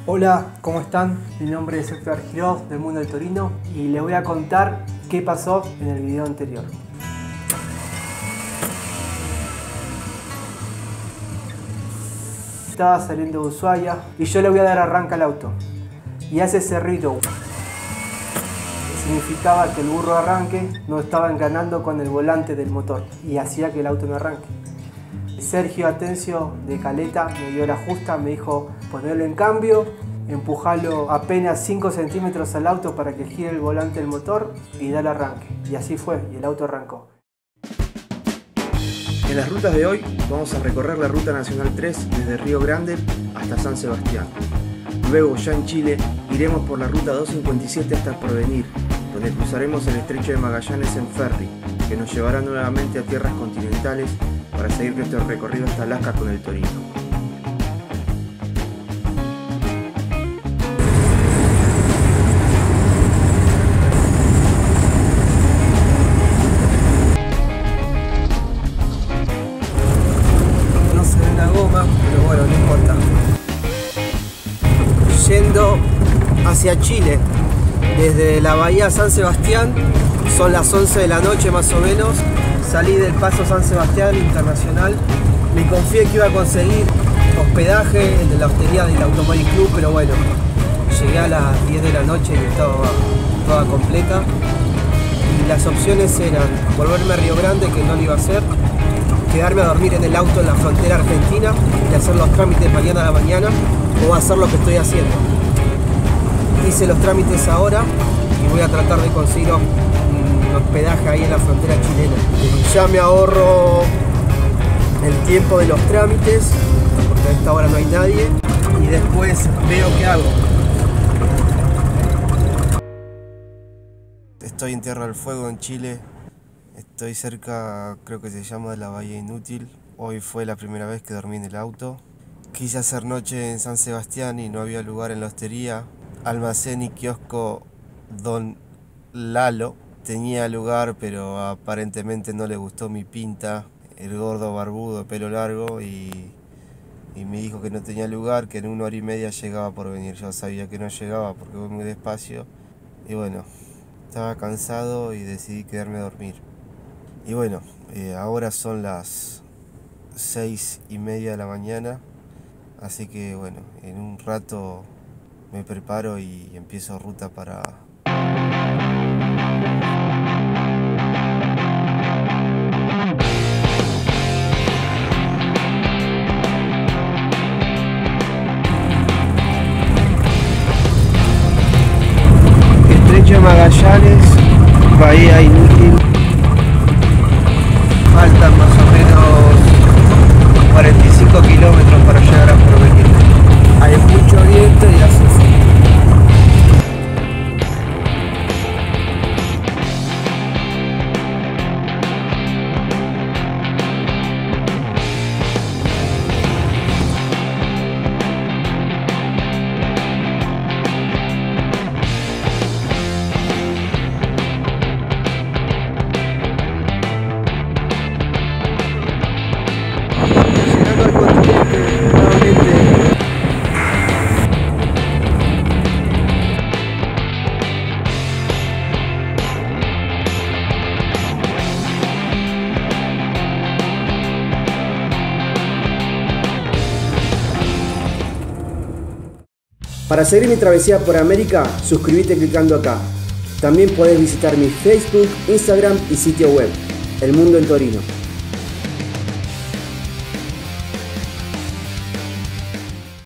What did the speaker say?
Hola, ¿cómo están? Mi nombre es Héctor Argiros del Mundo del Torino y les voy a contar qué pasó en el video anterior. Estaba saliendo de Ushuaia y yo le voy a dar arranque al auto y hace ese ruido. Significaba que el burro de arranque no estaba enganando con el volante del motor y hacía que el auto no arranque. Sergio Atencio de Caleta me dio la justa, me dijo ponerlo en cambio, empujarlo apenas 5 centímetros al auto para que gire el volante del motor y dar arranque. Y así fue, y el auto arrancó. En las rutas de hoy vamos a recorrer la Ruta Nacional 3 desde Río Grande hasta San Sebastián. Luego, ya en Chile, iremos por la Ruta 257 hasta El Porvenir, donde cruzaremos el Estrecho de Magallanes en ferry, que nos llevará nuevamente a tierras continentales para seguir nuestro recorrido hasta Alaska con el Torino. No se ve la goma, pero bueno, no importa. Yendo hacia Chile, desde la bahía San Sebastián, son las 11 de la noche más o menos. Salí del Paso San Sebastián Internacional, me confié que iba a conseguir hospedaje en la hostería del Automóvil Club, pero bueno, llegué a las 10 de la noche y estaba toda completa. Y las opciones eran volverme a Río Grande, que no lo iba a hacer, quedarme a dormir en el auto en la frontera argentina y hacer los trámites mañana a la mañana, o hacer lo que estoy haciendo. Hice los trámites ahora y voy a tratar de conseguir hospedaje ahí en la frontera chilena. Ya me ahorro el tiempo de los trámites, porque a esta hora no hay nadie, y después veo qué hago. Estoy en Tierra del Fuego, en Chile. Estoy cerca, creo que se llama, de la Bahía Inútil. Hoy fue la primera vez que dormí en el auto. Quise hacer noche en San Sebastián y no había lugar en la hostería. Almacén y kiosco Don Lalo tenía lugar, pero aparentemente no le gustó mi pinta, el gordo barbudo de pelo largo, y me dijo que no tenía lugar, que en 1 hora y media llegaba por venir. Yo sabía que no llegaba porque voy muy despacio y bueno, estaba cansado y decidí quedarme a dormir. Y bueno, ahora son las 6:30 de la mañana, así que bueno, en un rato me preparo y empiezo ruta para... Estrecho de Magallanes, Bahía Inútil. Faltan más o menos 45 kilómetros para llegar a Porvenir. Hay mucho viento y hace frío. Llegando al continente nuevamente. Para seguir mi travesía por América, suscríbete clicando acá. También podés visitar mi Facebook, Instagram y sitio web, El Mundo en Torino.